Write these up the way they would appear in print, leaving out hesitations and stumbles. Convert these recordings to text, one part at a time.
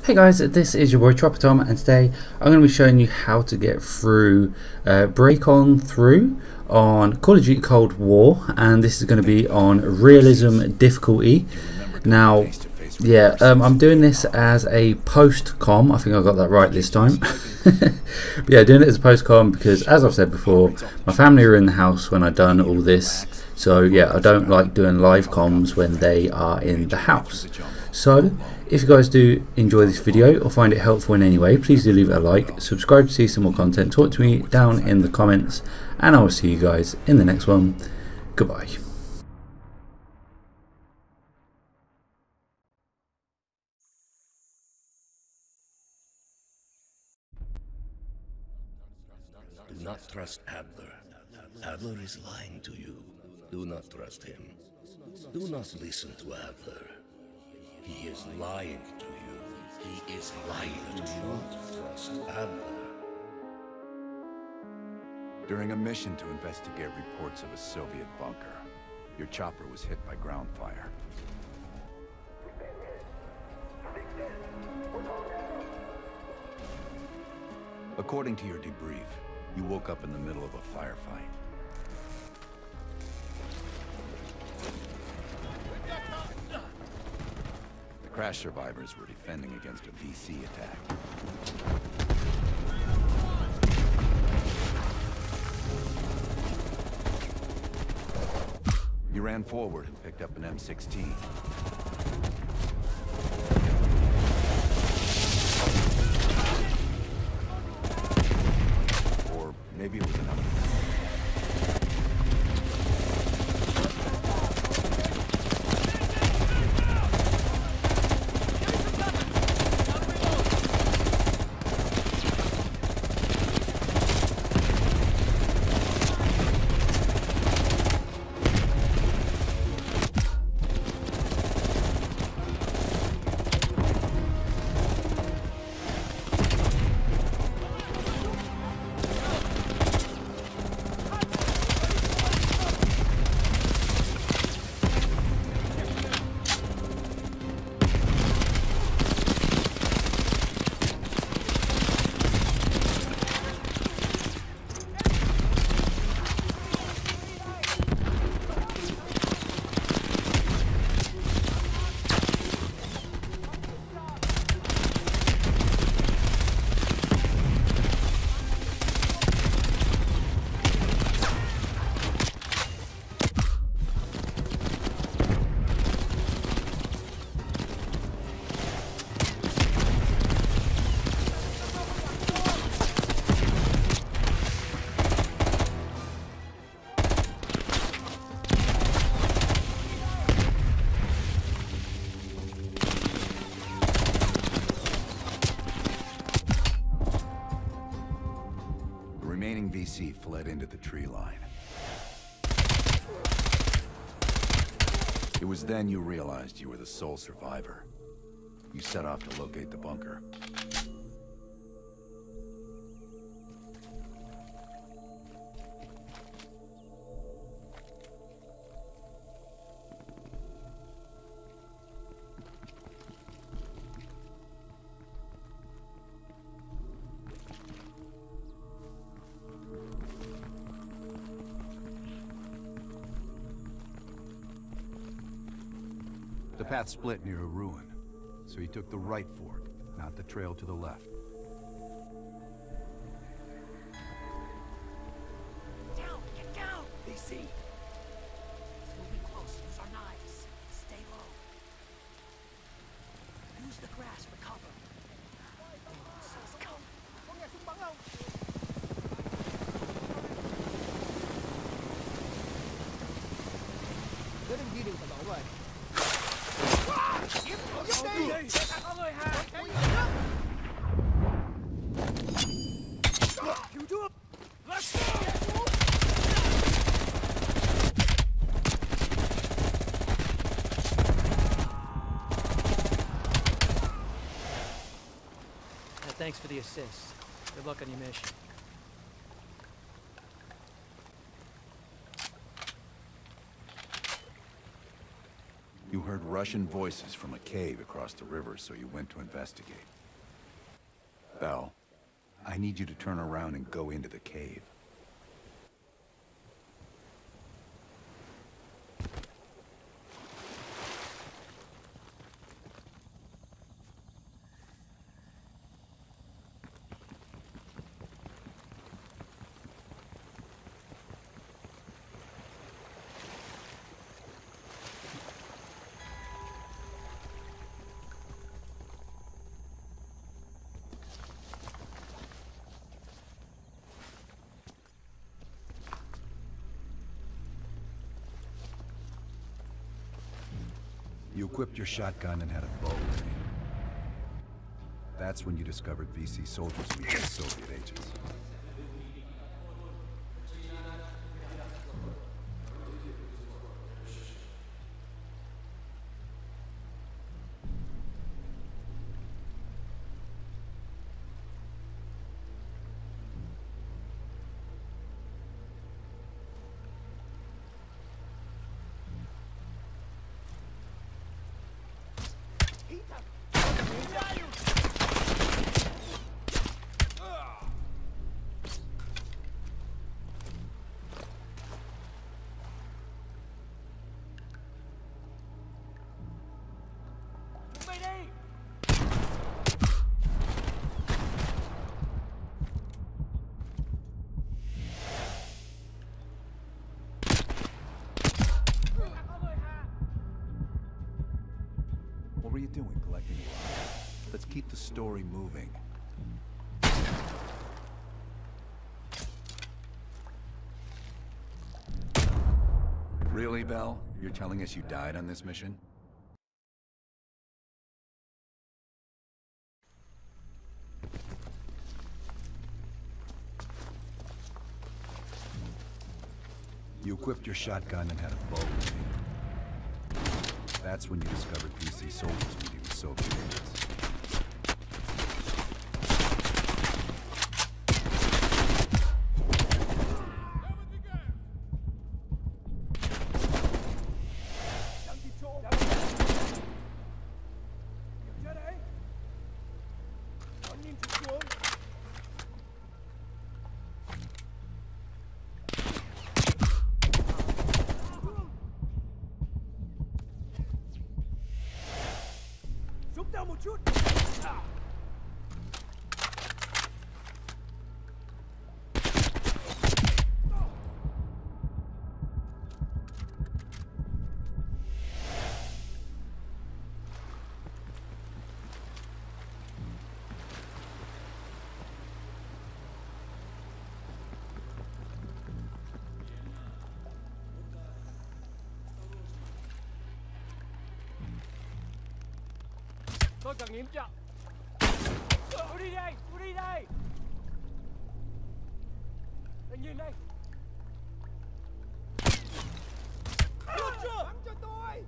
Hey guys, this is your boy Chopper Tom, and today I'm going to be showing you how to get through Break On Through on Call of Duty Cold War, and this is going to be on Realism difficulty. Now, yeah, I'm doing this as a post-com. I think I got that right this time. But yeah, doing it as a post-com because, as I've said before, my family are in the house when I've done all this. So yeah, I don't like doing live comms when they are in the house. So if you guys do enjoy this video or find it helpful in any way, please do leave it a like, subscribe to see some more content, talk to me down in the comments, and I will see you guys in the next one. Goodbye. Do not trust Adler. Adler is lying to you. Do not trust him. Do not listen to Adler. He is lying to you. He is lying to you. Do not trust Adler. During a mission to investigate reports of a Soviet bunker, your chopper was hit by ground fire. According to your debrief, you woke up in the middle of a firefight. The crash survivors were defending against a VC attack. You ran forward and picked up an M16. Or maybe it was another. VC fled into the tree line. It was then you realized you were the sole survivor. You set off to locate the bunker. The path split near a ruin, so he took the right fork, not the trail to the left. Down! Get down! VC! It's moving close. Use our knives. Stay low. Use the grass for cover. He's coming. Thanks for the assist. Good luck on your mission. You heard Russian voices from a cave across the river, so you went to investigate. Bell, I need you to turn around and go into the cave. You equipped your shotgun and had a bow ready. That's when you discovered VC soldiers meeting Soviet agents. What were you doing, collecting rocks? Let's keep the story moving. Really, Bell? You're telling us you died on this mission? You equipped your shotgun and had a bow ready. That's when you discovered VC soldiers meeting with Soviet agents. Tôi cần nghiệm trợ. Tôi đi đây, tôi đi đây. Đừng nhìn đây. Chưa chưa. Bắn cho tôi.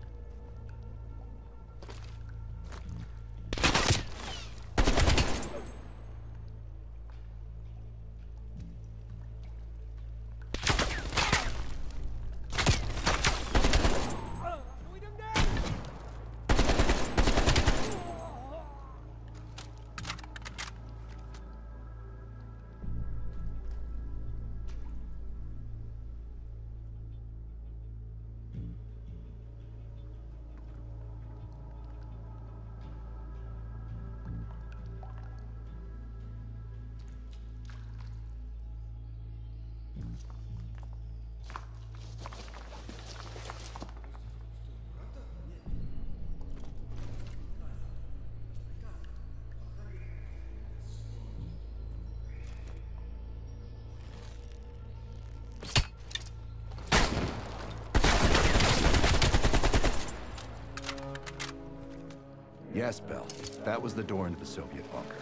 Yes, Bell. That was the door into the Soviet bunker.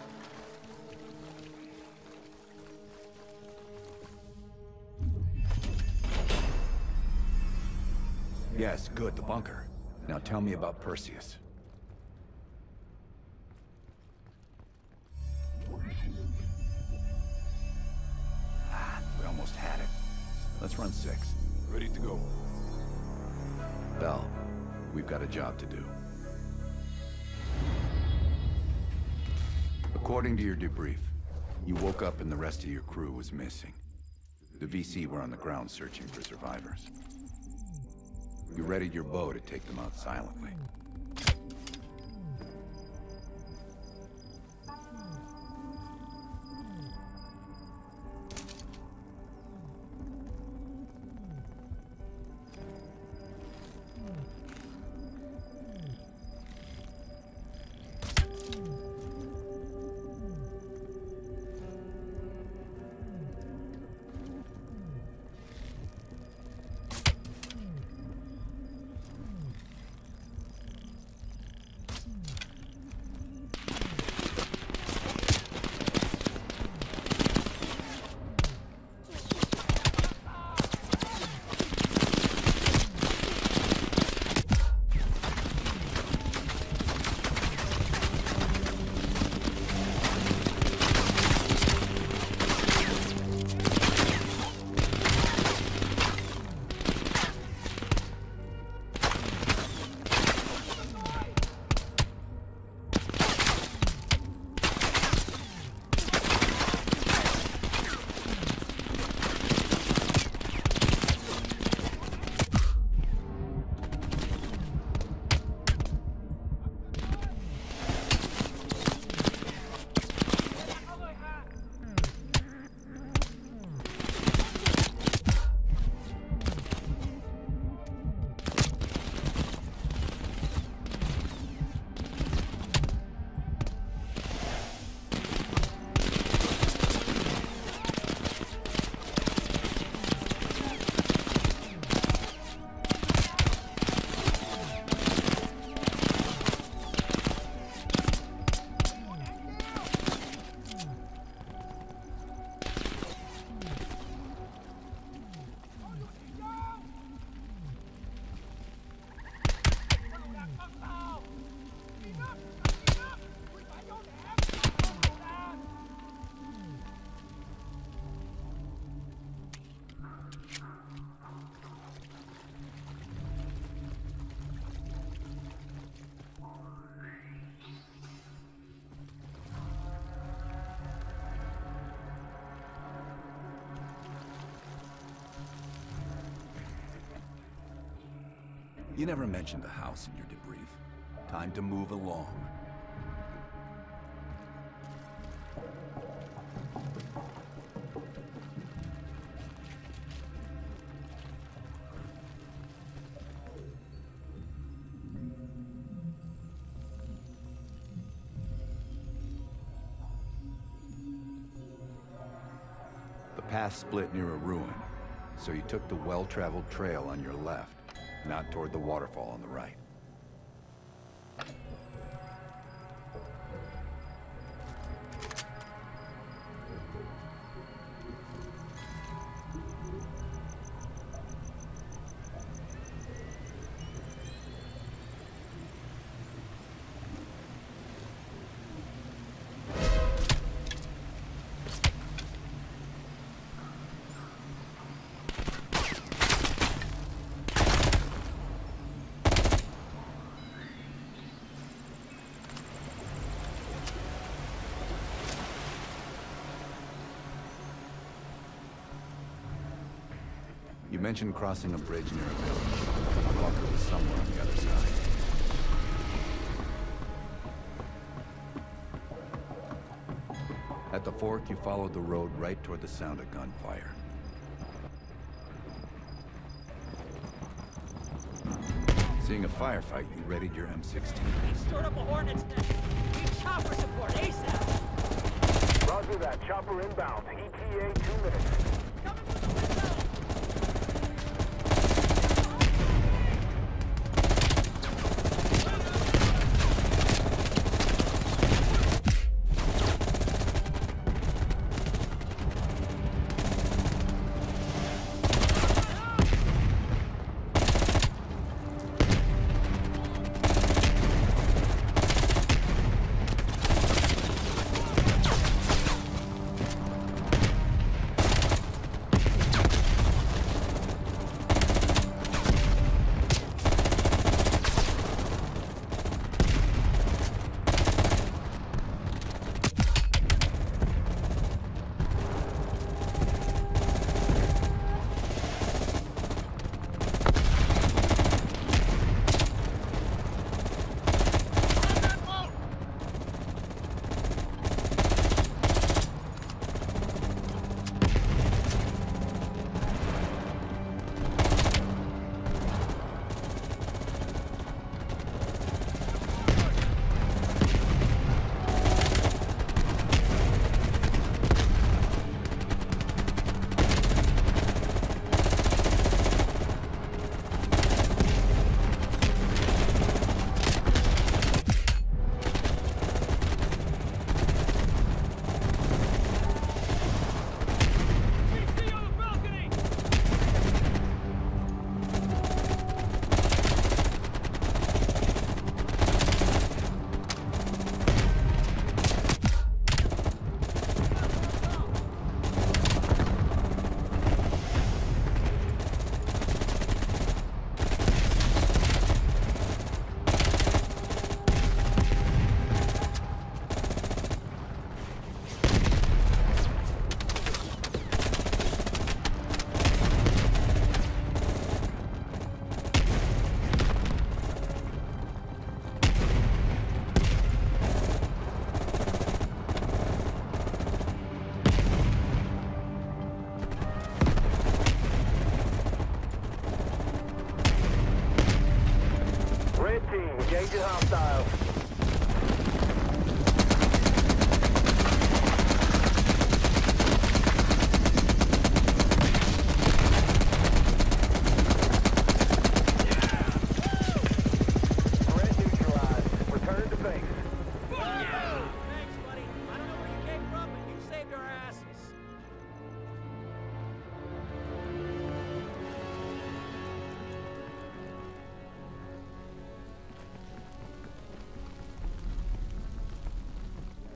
Yes, good, the bunker. Now tell me about Perseus. We almost had it. Let's run 6. Ready to go. Bell, we've got a job to do. According to your debrief, you woke up and the rest of your crew was missing. The VC were on the ground searching for survivors. You readied your bow to take them out silently. You never mentioned the house in your debrief. Time to move along. The path split near a ruin, so you took the well-traveled trail on your left. Not toward the waterfall on the right. You mentioned crossing a bridge near a village. The bunker was somewhere on the other side. At the fork, you followed the road right toward the sound of gunfire. Seeing a firefight, you readied your M16. They stored up a hornet's nest. Need chopper support ASAP. Roger that. Chopper inbound. ETA 2 minutes. Coming from the window.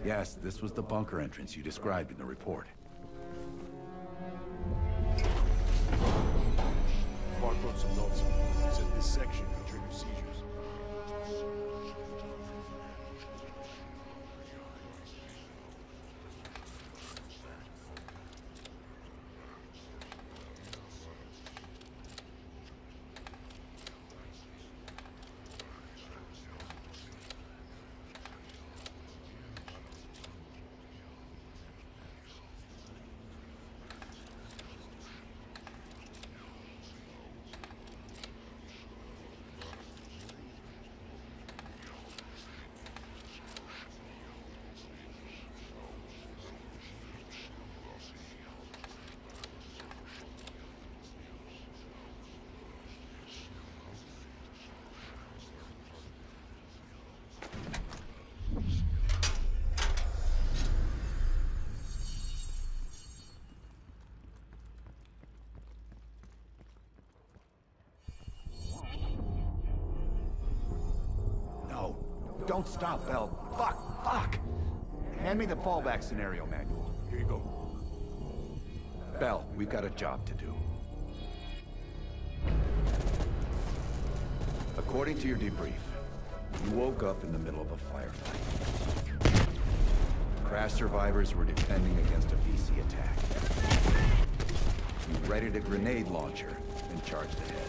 Yes, this was the bunker entrance you described in the report. Mark wrote some notes. He said this section could trigger seizures. Don't stop, Bell. Fuck! Hand me the fallback scenario manual. Here you go. Bell, we've got a job to do. According to your debrief, you woke up in the middle of a firefight. Crash survivors were defending against a VC attack. You readied a grenade launcher and charged ahead.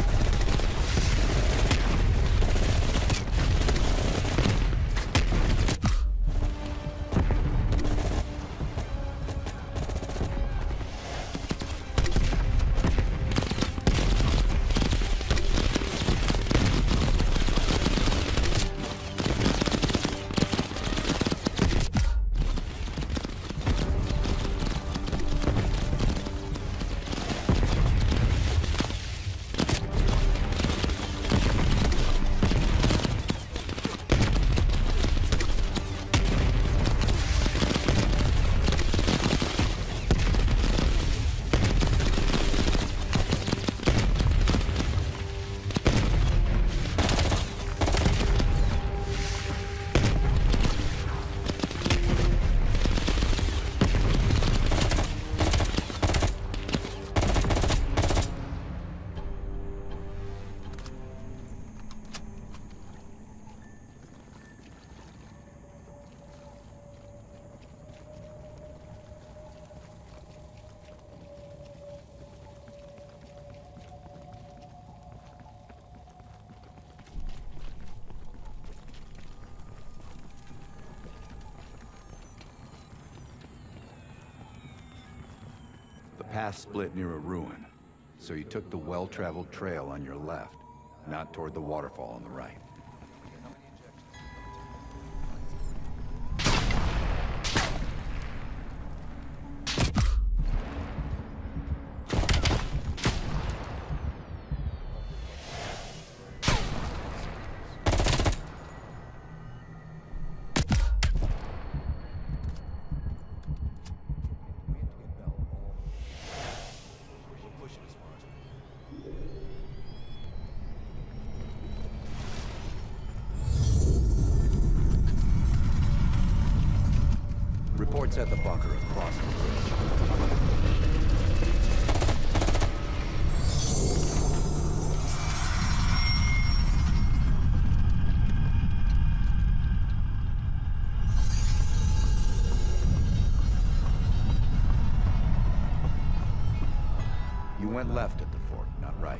The path split near a ruin, so you took the well-traveled trail on your left, not toward the waterfall on the right. Reports at the bunker across the bridge. You went left at the fort, not right.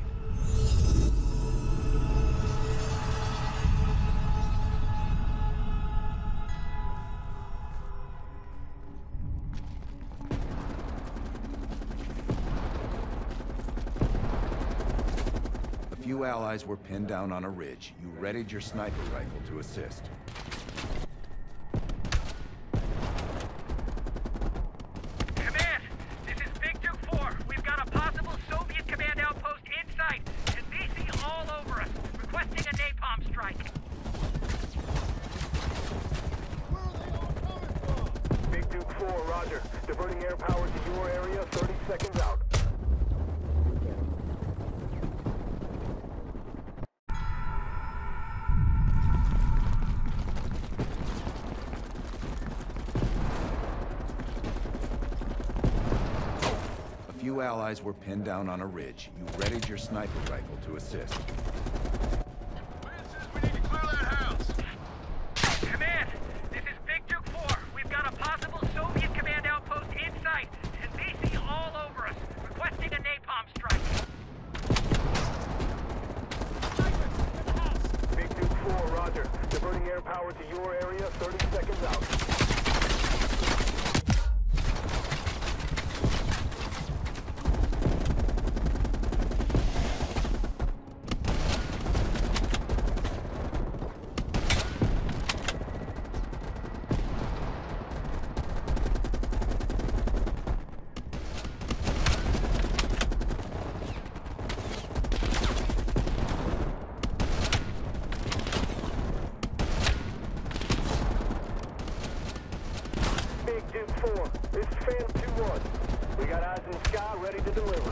A few allies were pinned down on a ridge. You readied your sniper rifle to assist. Command, this is Big Duke 4. We've got a possible Soviet command outpost in sight, and VC all over us, requesting a napalm strike. Where are they all coming from? Big Duke 4, roger. Diverting air power to your area, 30 seconds out. few allies were pinned down on a ridge. You readied your sniper rifle to assist. We need to clear that house. Command, this is Big Duke 4. We've got a possible Soviet command outpost in sight, and VC all over us, requesting a napalm strike. Big Duke 4, roger. Diverting air power to your area, 30 seconds out. Big Duke 4, this is Phantom 2-1. We got eyes in the sky, ready to deliver.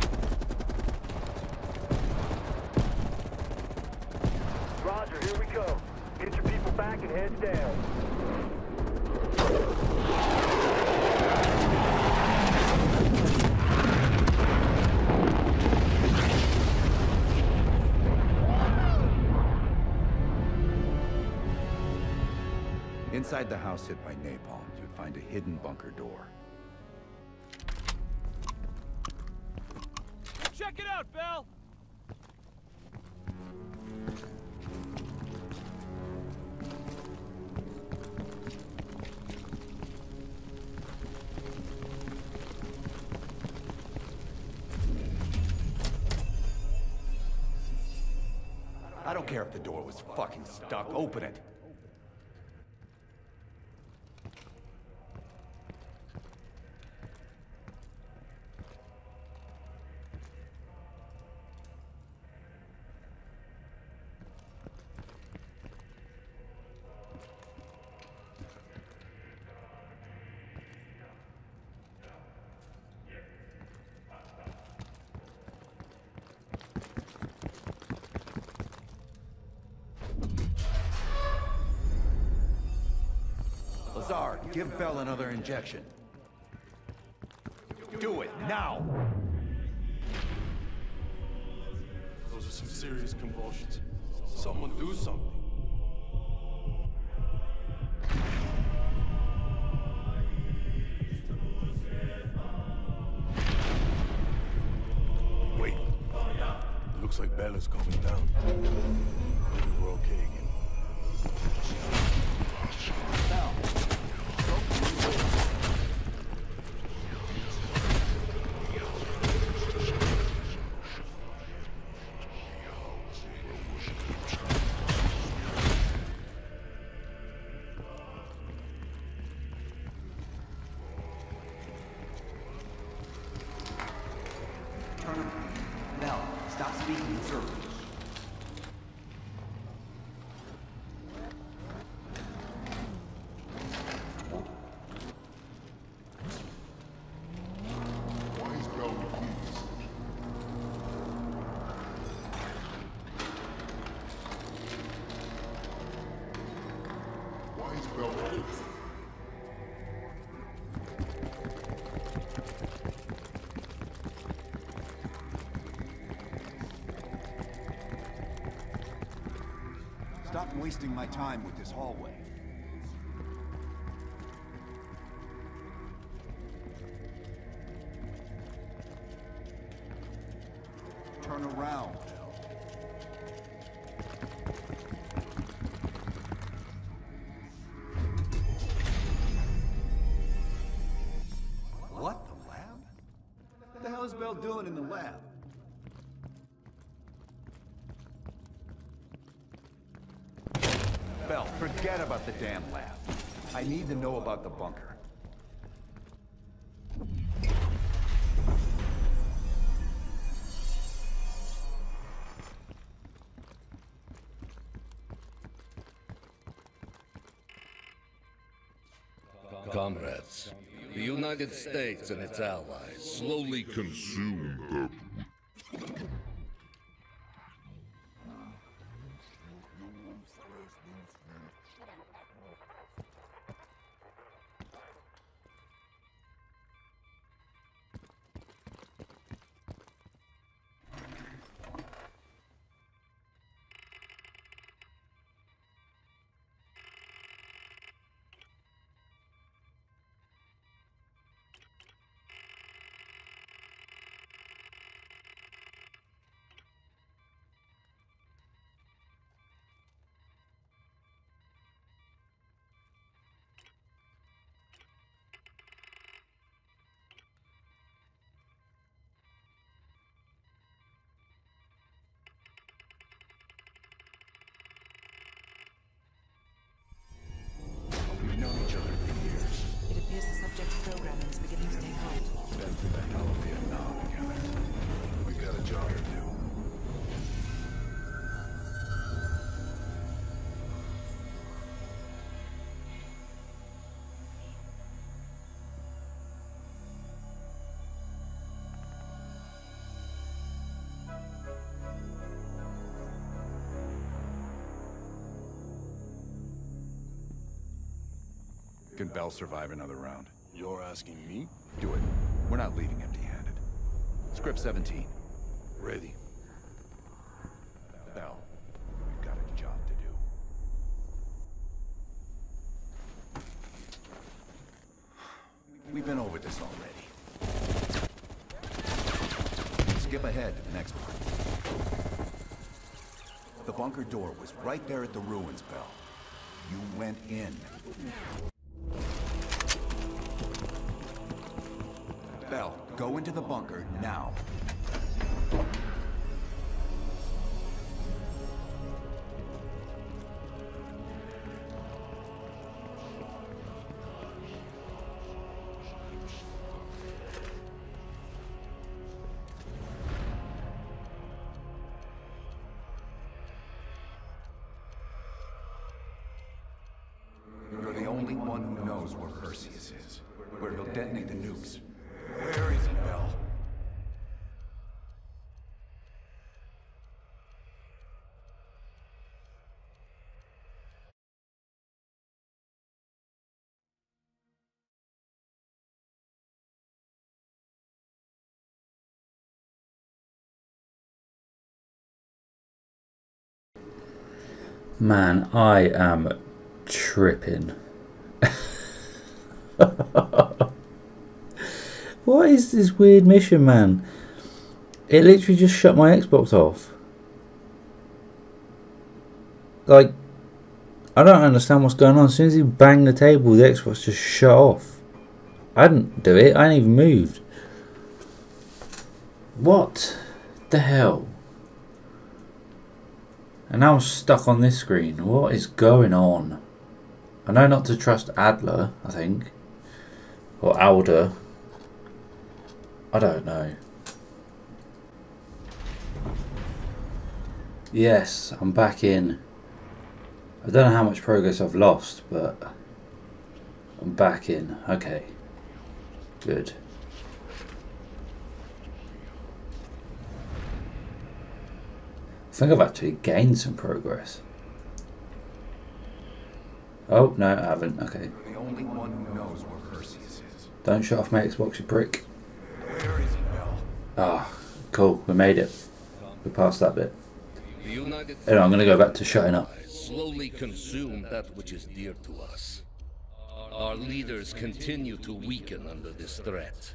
Roger, here we come. Get your people back and heads down. Inside the house hit by napalm, you'd find a hidden bunker door. Check it out, Bell! I don't care if the door was fucking stuck. Open it. Lazar, give Bell another injection. Do it, now! Those are some serious convulsions. Someone do something. Wait. It looks like Bell is coming down. Maybe we're okay again. Bell, stop speaking in circles. Why is Bell repeating this? Why is Bell repeating this? Stop wasting my time with this hallway. Turn around, Bell. What? The lab? What the hell is Bell doing in the lab? Bell, forget about the damn lab. I need to know about the bunker. Comrades, the United States and its allies slowly consume the... Can Bell survive another round? You're asking me? Do it. We're not leaving empty-handed. Script 17. Ready. Bell, we've got a job to do. We've been over this already. Skip ahead to the next one. The bunker door was right there at the ruins, Bell. You went in. Bell, go into the bunker now. You're the only one who knows where Perseus is, where he'll detonate the nukes. Where is he, Bell? Man, I am tripping. What is this weird mission, man? It literally just shut my Xbox off. Like, I don't understand what's going on. As soon as he banged the table, the Xbox just shut off. I didn't do it. I hadn't even moved. What the hell? And now I'm stuck on this screen. What is going on? I know not to trust Adler, I think. Or Alder. I don't know. Yes, I'm back in. I don't know how much progress I've lost, but I'm back in. Okay. Good. I think I've actually gained some progress. Oh, no, I haven't. Okay. The only one who knows where Perseus is. Don't shut off my Xbox, you prick. Where is he, Bell? Ah, cool. We made it. We passed that bit. The United Anyway, I'm going to go back to shutting up. slowly consume that which is dear to us. Our leaders continue to weaken under this threat.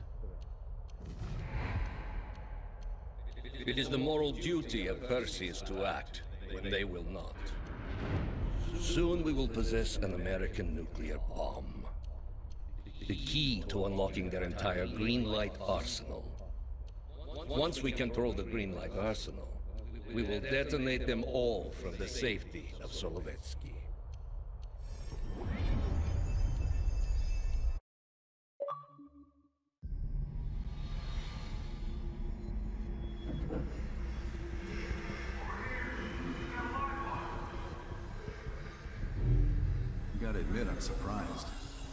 It is the moral duty of Perseus to act when they will not. Soon we will possess an American nuclear bomb. The key to unlocking their entire green light arsenal. Once we control the green light arsenal, we will detonate them all from the safety of Solovetsky. You gotta admit, I'm surprised.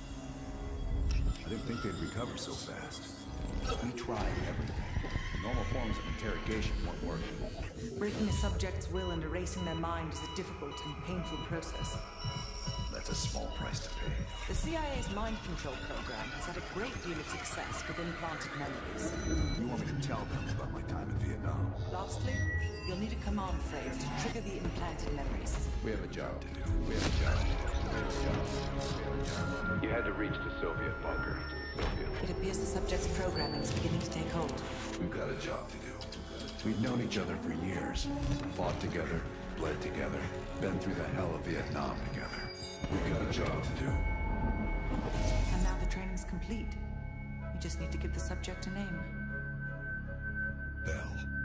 I didn't think they'd recover so fast. We tried everything. Normal forms of interrogation weren't working. Breaking a subject's will and erasing their mind is a difficult and painful process. That's a small price to pay. The CIA's mind control program has had a great deal of success with implanted memories. You want me to tell them about my time in Vietnam? Lastly, you'll need a command phrase to trigger the implanted memories. We have a job to do. We have a job to do. You had to reach the Soviet bunker. It appears the subject's programming is beginning to take hold. We've got a job to do. We've known each other for years. Fought together, bled together, been through the hell of Vietnam together. We've got a job to do. And now the training's complete. You just need to give the subject a name. Bell.